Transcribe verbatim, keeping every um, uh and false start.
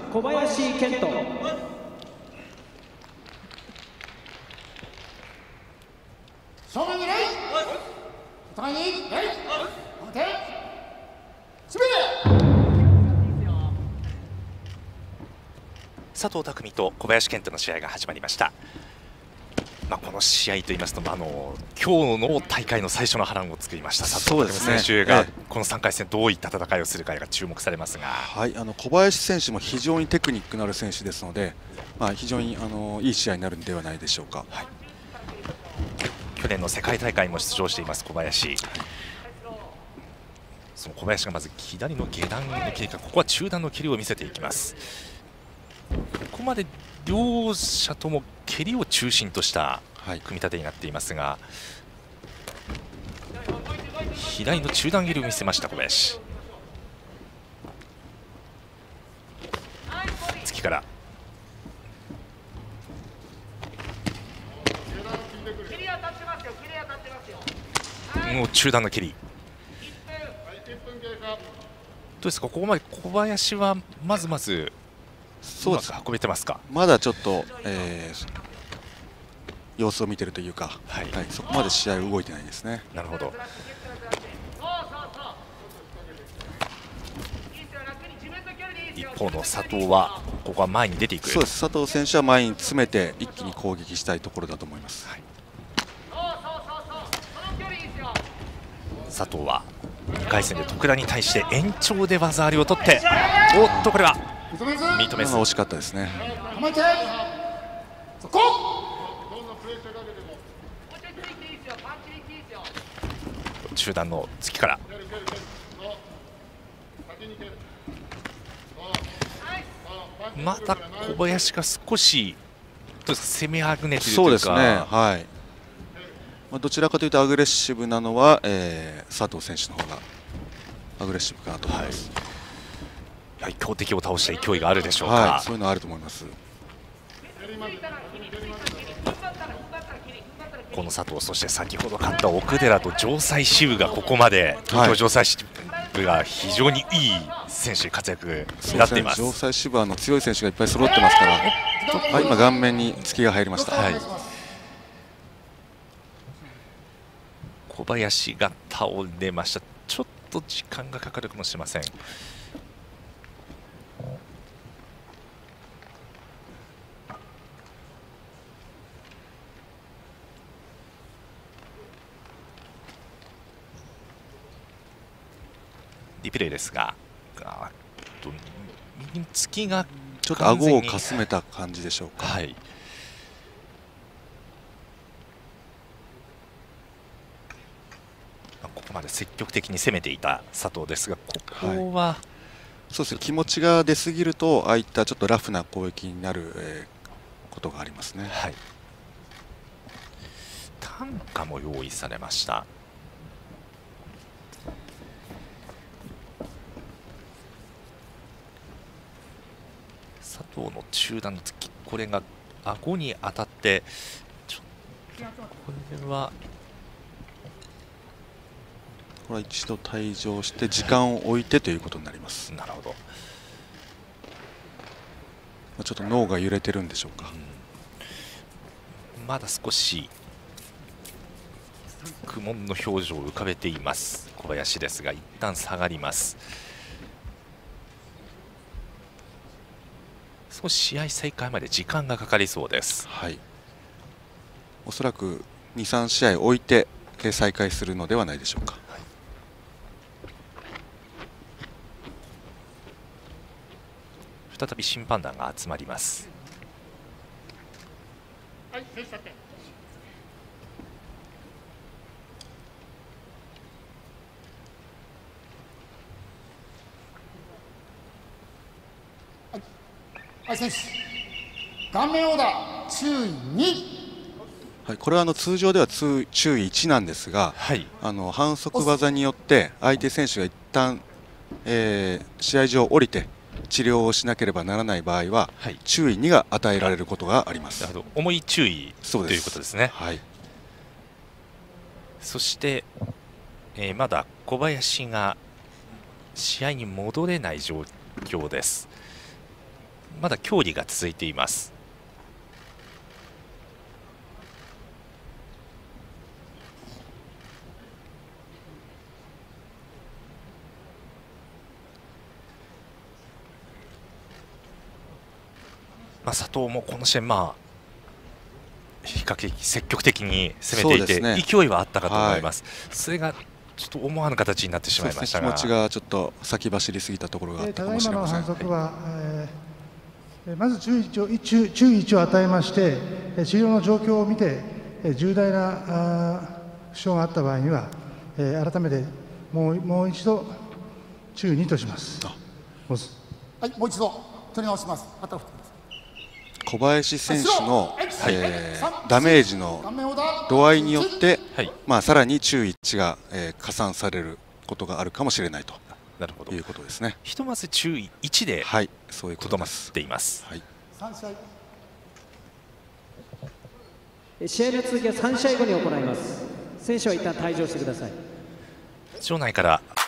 小林健人。 正面に礼、お互いに礼、お手、すべて。 佐藤匠と小林健人の試合が始まりました。まあ、この試合といいますと、まあ、あの今日の大会の最初の波乱を作りました佐藤匠選手が、このさんかい戦どういった戦いをするかが注目されますが、 はい、あの小林選手も非常にテクニックのある選手ですので、まあ、非常にあのいい試合になるのではないでしょうか。はい、 去年の世界大会も出場しています小林。はい、その小林がまず左の下段の切りか、ここは中段の蹴りを見せていきます。ここまで両者とも蹴りを中心とした組み立てになっていますが、左の中段蹴りを見せました小林。突きからもう中段の蹴り。どうですか、ここまで小林はまずまずうまく運べてますか。 まだちょっと、えー、様子を見ているというか、はいはい、そこまで試合動いてないですね。 なるほど。一方の佐藤はここは前に出ていく。 そうです、佐藤選手は前に詰めて一気に攻撃したいところだと思います。はい、 佐藤はにかい戦で徳田に対して延長で技ありを取って、おっとこれは認めず、 惜しかったですね。 中段の突きからまた小林が少しどうですか、攻めあぐねているというか。 そうですね、はい、まあ、どちらかというとアグレッシブなのは、えー、佐藤選手の方がアグレッシブかなと思います。はい、 やはり強敵を倒した勢いがあるでしょうか。 はい、そういうのはあると思います。 この佐藤、そして先ほど勝った奥寺と城西支部がここまで東京城西支部が非常にいい選手活躍になっています。 城西支部はの強い選手がいっぱい揃ってますから、はい、今顔面に突きが入りました。はい、 小林が倒れました。ちょっと時間がかかるかもしれません。リプレイですが、あと右突きがちょっと顎をかすめた感じでしょうか。はい、 ここまで積極的に攻めていた佐藤ですが、ここは、はい、 そうですね、気持ちが出すぎるとああいったちょっとラフな攻撃になる、えー、ことがありますね。はい、 担架も用意されました。佐藤の中段の突き、これが顎に当たってちょっとこれはこれは一度退場して時間を置いてということになります。 なるほど。 ちょっと脳が揺れてるんでしょうか。 うん、まだ少し苦悶の表情を浮かべています小林ですが、一旦下がります。少し試合再開まで時間がかかりそうです。 はい、おそらくに、さん試合置いて再開するのではないでしょうか。はい、 再び審判団が集まります。 はい、選手立って。はい、選手。顔面オーダー注意に。 はい、これはあの通常では注意いちなんですが、はい、あの反則技によって相手選手が一旦、えー、試合上降りて治療をしなければならない場合は、はい、注意にが与えられることがあります。 重い注意ということですね。はい、そして、えー、まだ小林が試合に戻れない状況です。 まだ協議が続いています。まあ、佐藤もこの試合、まあ、比較的積極的に攻めていて、ね、勢いはあったかと思います、はい、それがちょっと思わぬ形になってしまいましたが、 ね、気持ちがちょっと先走りすぎたところがあったかもしれません。 ただいまの反則は、えー、まず注意を注注意値を与えまして、治療の状況を見て、重大な負傷があった場合には、えー、改めてもうもう一度注意にとします。はい、もう一度取り直します。あと小林選手の、えー、ダメージの度合いによって、はい、まあ、さらに注意値が、えー、加算されることがあるかもしれないということですね。 ひとまず注意いちでとどまっています。はい、 試合の続きはさん試合後に行います。選手は一旦退場してください。 場内から